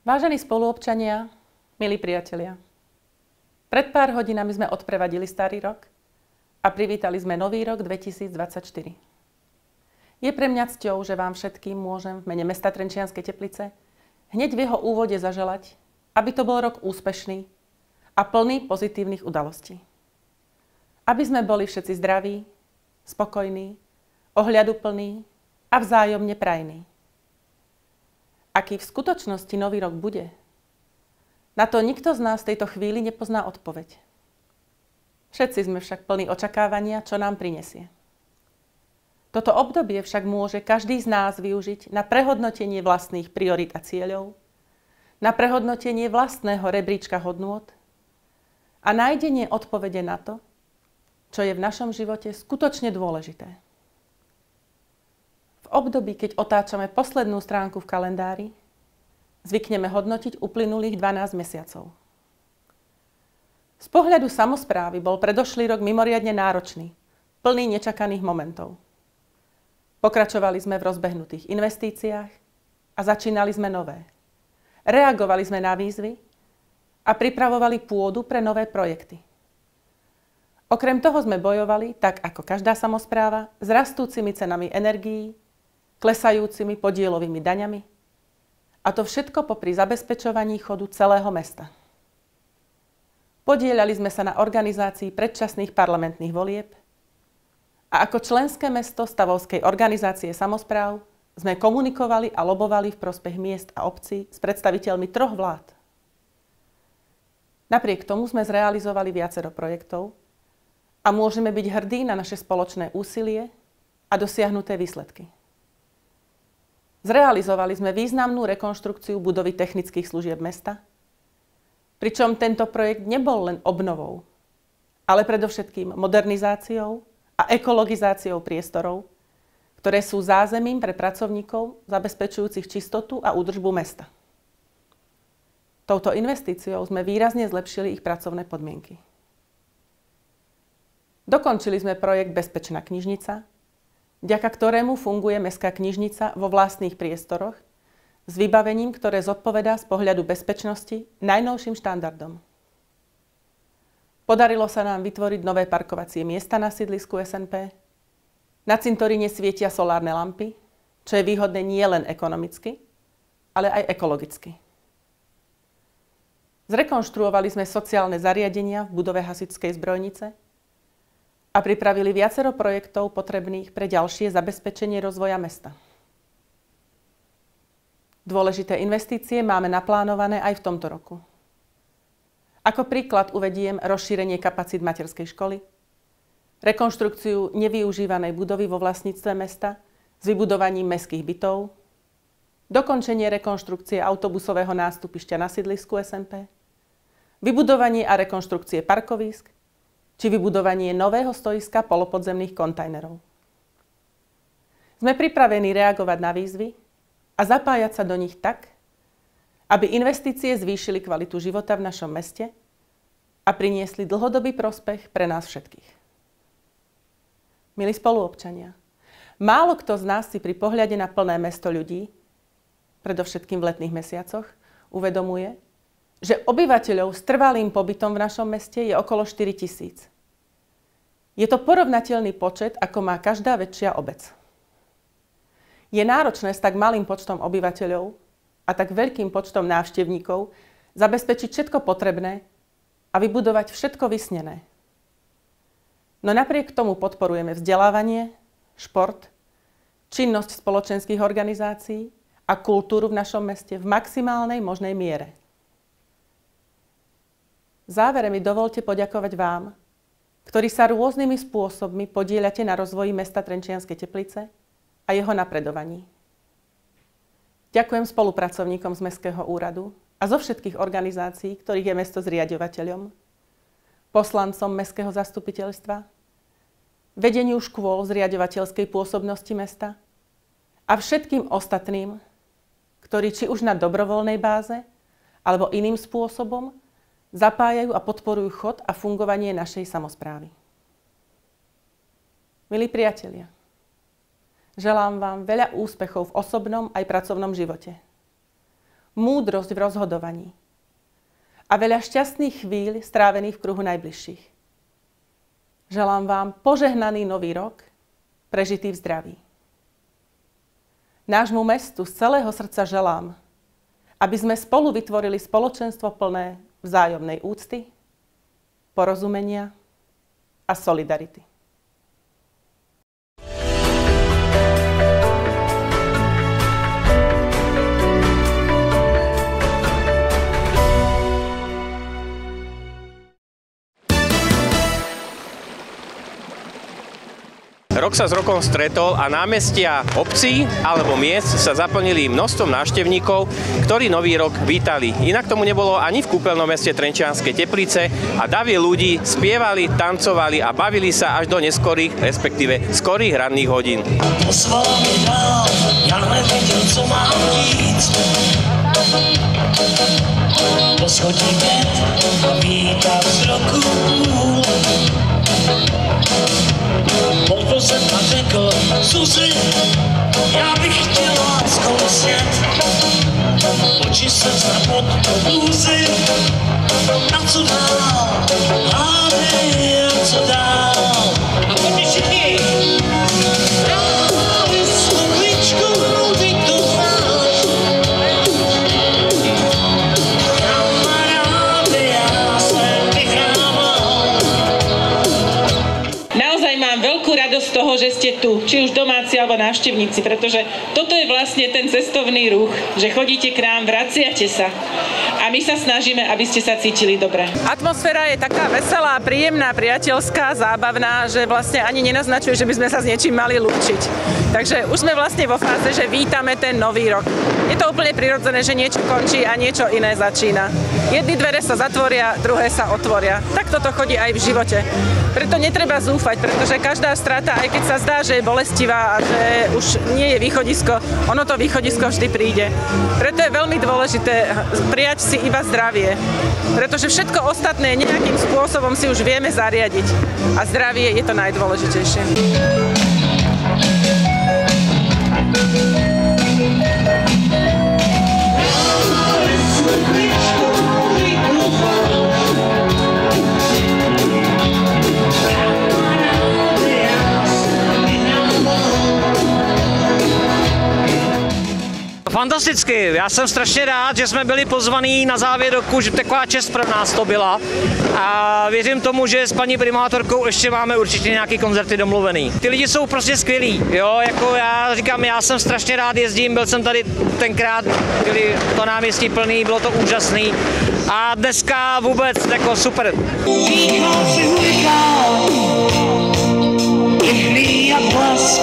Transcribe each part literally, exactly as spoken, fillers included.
Vážení spoluobčania, milí priatelia, pred pár hodinami sme odprevadili starý rok a privítali sme nový rok dvetisícdvadsaťštyri. Je pre mňa cťou, že vám všetkým môžem v mene mesta Trenčianske Teplice hneď v jeho úvode zaželať, aby to bol rok úspešný a plný pozitívnych udalostí. Aby sme boli všetci zdraví, spokojní, ohľaduplní a vzájomne prajní. Aký v skutočnosti nový rok bude? Na to nikto z nás v tejto chvíli nepozná odpoveď. Všetci sme však plní očakávania, čo nám prinesie. Toto obdobie však môže každý z nás využiť na prehodnotenie vlastných priorít a cieľov, na prehodnotenie vlastného rebríčka hodnôt a nájdenie odpovede na to, čo je v našom živote skutočne dôležité. V období, keď otáčame poslednú stránku v kalendári, zvykneme hodnotiť uplynulých dvanásť mesiacov. Z pohľadu samosprávy bol predošlý rok mimoriadne náročný, plný nečakaných momentov. Pokračovali sme v rozbehnutých investíciách a začínali sme nové. Reagovali sme na výzvy a pripravovali pôdu pre nové projekty. Okrem toho sme bojovali, tak ako každá samospráva, s rastúcimi cenami energií, klesajúcimi podielovými daňami, a to všetko popri zabezpečovaní chodu celého mesta. Podieľali sme sa na organizácii predčasných parlamentných volieb a ako členské mesto Stavovskej organizácie samospráv sme komunikovali a lobovali v prospech miest a obcí s predstaviteľmi troch vlád. Napriek tomu sme zrealizovali viacero projektov a môžeme byť hrdí na naše spoločné úsilie a dosiahnuté výsledky. Zrealizovali sme významnú rekonštrukciu budovy technických služieb mesta, pričom tento projekt nebol len obnovou, ale predovšetkým modernizáciou a ekologizáciou priestorov, ktoré sú zázemím pre pracovníkov zabezpečujúcich čistotu a údržbu mesta. Touto investíciou sme výrazne zlepšili ich pracovné podmienky. Dokončili sme projekt Bezpečná knižnica, vďaka ktorému funguje mestská knižnica vo vlastných priestoroch s vybavením, ktoré zodpovedá z pohľadu bezpečnosti najnovším štandardom. Podarilo sa nám vytvoriť nové parkovacie miesta na sídlisku es en pé. Na cintoríne svietia solárne lampy, čo je výhodné nielen ekonomicky, ale aj ekologicky. Zrekonštruovali sme sociálne zariadenia v budove hasičskej zbrojnice a pripravili viacero projektov potrebných pre ďalšie zabezpečenie rozvoja mesta. Dôležité investície máme naplánované aj v tomto roku. Ako príklad uvediem rozšírenie kapacít materskej školy, rekonštrukciu nevyužívanej budovy vo vlastníctve mesta s vybudovaním mestských bytov, dokončenie rekonštrukcie autobusového nástupišťa na sídlisku es en pé, vybudovanie a rekonštrukcie parkovísk, či vybudovanie nového stoiska polopodzemných kontajnerov. Sme pripravení reagovať na výzvy a zapájať sa do nich tak, aby investície zvýšili kvalitu života v našom meste a priniesli dlhodobý prospech pre nás všetkých. Milí spoluobčania, málo kto z nás si pri pohľade na plné mesto ľudí, predovšetkým v letných mesiacoch, uvedomuje, že obyvateľov s trvalým pobytom v našom meste je okolo štyri tisíc. Je to porovnateľný počet, ako má každá väčšia obec. Je náročné s tak malým počtom obyvateľov a tak veľkým počtom návštevníkov zabezpečiť všetko potrebné a vybudovať všetko vysnené. No napriek tomu podporujeme vzdelávanie, šport, činnosť spoločenských organizácií a kultúru v našom meste v maximálnej možnej miere. V závere mi dovolte poďakovať vám, ktorí sa rôznymi spôsobmi podieľate na rozvoji mesta Trenčianske Teplice a jeho napredovaní. Ďakujem spolupracovníkom z Mestského úradu a zo všetkých organizácií, ktorých je mesto zriaďovateľom, poslancom Mestského zastupiteľstva, vedeniu škôl zriaďovateľskej pôsobnosti mesta a všetkým ostatným, ktorí či už na dobrovoľnej báze alebo iným spôsobom zapájajú a podporujú chod a fungovanie našej samosprávy. Milí priatelia, želám vám veľa úspechov v osobnom aj pracovnom živote. múdrosť v rozhodovaní a veľa šťastných chvíľ strávených v kruhu najbližších. Želám vám požehnaný nový rok, prežitý v zdraví. Nášmu mestu z celého srdca želám, aby sme spolu vytvorili spoločenstvo plné vzájomnej úcty, porozumenia a solidarity. Rok sa s rokom stretol a námestia obcí alebo miest sa zaplnili množstvom návštevníkov, ktorí nový rok vítali. Inak tomu nebolo ani v kúpeľnom meste Trenčianske Teplice a davie ľudí spievali, tancovali a bavili sa až do neskorých, respektíve skorých ranných hodín. Poslal mi dál, ja nevedel, co mám říct. Poschodí hned a vítá z roku půl. Proto jsem a řekl, Suzi, já bych chtěl láskou sjet. Oči se zapod do blůzy, a co dál, hádej, a co dál. A pojďme všichni. Právě sluníčko, hrudi to znáš. Kamaráde, já jsem vyhrával. Naozaj mám veľkú radosť z toho, že ste tu, či už domáci alebo návštevníci, pretože toto je vlastne ten cestovný ruch, že chodíte k nám, vraciate sa a my sa snažíme, aby ste sa cítili dobre. Atmosféra je taká veselá, príjemná, priateľská, zábavná, že vlastne ani nenaznačuje, že by sme sa s niečím mali lúčiť. Takže už sme vlastne vo fáze, že vítame ten nový rok. Je to úplne prirodzené, že niečo končí a niečo iné začína. Jedny dvere sa zatvoria, druhé sa otvoria. Tak toto chodí aj v živote. Preto netreba zúfať, pretože každá strata, aj keď sa zdá, že je bolestivá a že už nie je východisko, ono to východisko vždy príde. Preto je veľmi dôležité prijať si iba zdravie. Pretože všetko ostatné nejakým spôsobom si už vieme zariadiť. A zdravie je to najdôležitejšie. Fantasticky, já jsem strašně rád, že jsme byli pozvaní na závěr roku, že taková čest pro nás to byla a věřím tomu, že s paní primátorkou ještě máme určitě nějaký koncerty domluvený. Ty lidi jsou prostě skvělí, jo, jako já říkám, já jsem strašně rád jezdím, byl jsem tady tenkrát, byli to náměstí plný, bylo to úžasný a dneska vůbec jako super. Východ si hurikán, rychlý jak blask.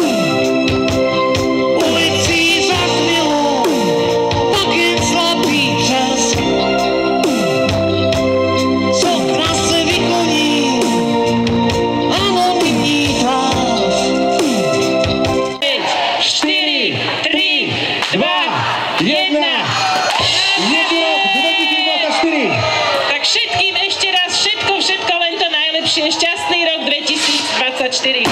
Šťastný rok dvetisícdvadsaťštyri.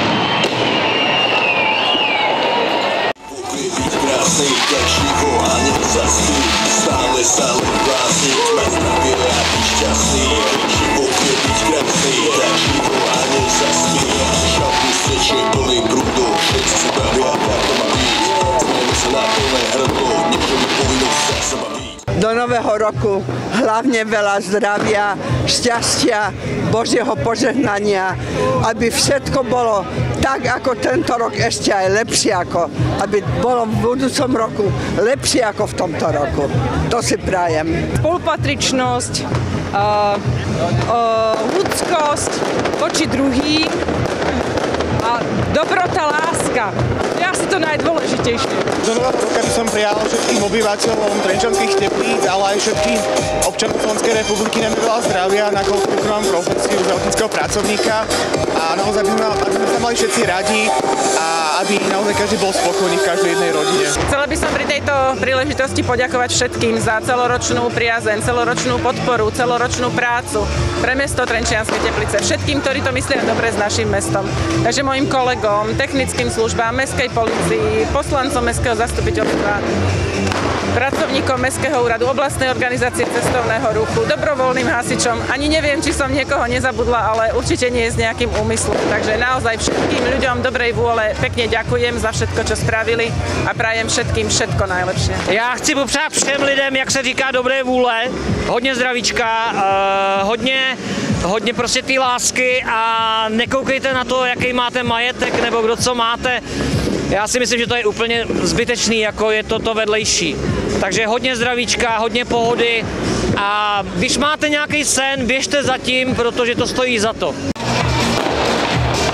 Byť krásnej, tak živo a nezaspí. Stále sa len blázniť, mať zdravie a byť šťastný. Život je byť krásnej, tak živo a nezaspí. Šalky stečie plný prúdov, všetci sa bavia, tak to má byť. Smejme sa na plné hrdlo, niečo mi povinnosť sa sa baviť. Do nového roku hlavne veľa zdravia, šťastia, Božieho požehnania, aby všetko bolo tak, ako tento rok, ešte aj lepšie ako, aby bolo v budúcom roku lepšie ako v tomto roku. To si prajem. Spolupatričnosť, uh, uh, ľudskosť voči druhým a dobrota, láska. To je asi to najdôležitejšie. Do nového roka by som prijal všetkým obyvateľom Trenčianskych Teplíc, ale aj všetkým občanom Slovenskej republiky nám veľa zdravia, nakoľko vykonávam profesiu zdravotníckeho pracovníka a naozaj by sme, aby sme sa mali všetci radi a aby naozaj každý bol spokojný v každej jednej rodine. Chcela by som pri tejto príležitosti poďakovať všetkým za celoročnú priazeň, celoročnú podporu, celoročnú prácu pre mesto Trenčianske Teplice. Všetkým, ktorí to myslia dobre s našim mestom. Takže mojim kolegom, technickým službám, mestskej polícii, poslancom mestského zastupiteľstva. pracovníkom Mestského úradu, oblastnej organizácie cestovného ruchu, dobrovoľným hasičom. Ani neviem, či som niekoho nezabudla, ale určite nie s nejakým úmyslom. Takže naozaj všetkým ľuďom dobrej vôle pekne ďakujem za všetko, čo spravili a prajem všetkým všetko najlepšie. Já chci popřát všem lidem, jak se říká, dobré vůle, hodně zdravíčka, uh, hodně, hodně prostě té lásky a nekoukejte na to, jaký máte majetek nebo kdo co máte. Já si myslím, že to je úplně zbytečný, jako je toto vedlejší. Takže hodně zdravíčka, hodně pohody a když máte nějaký sen, běžte za tím, protože to stojí za to.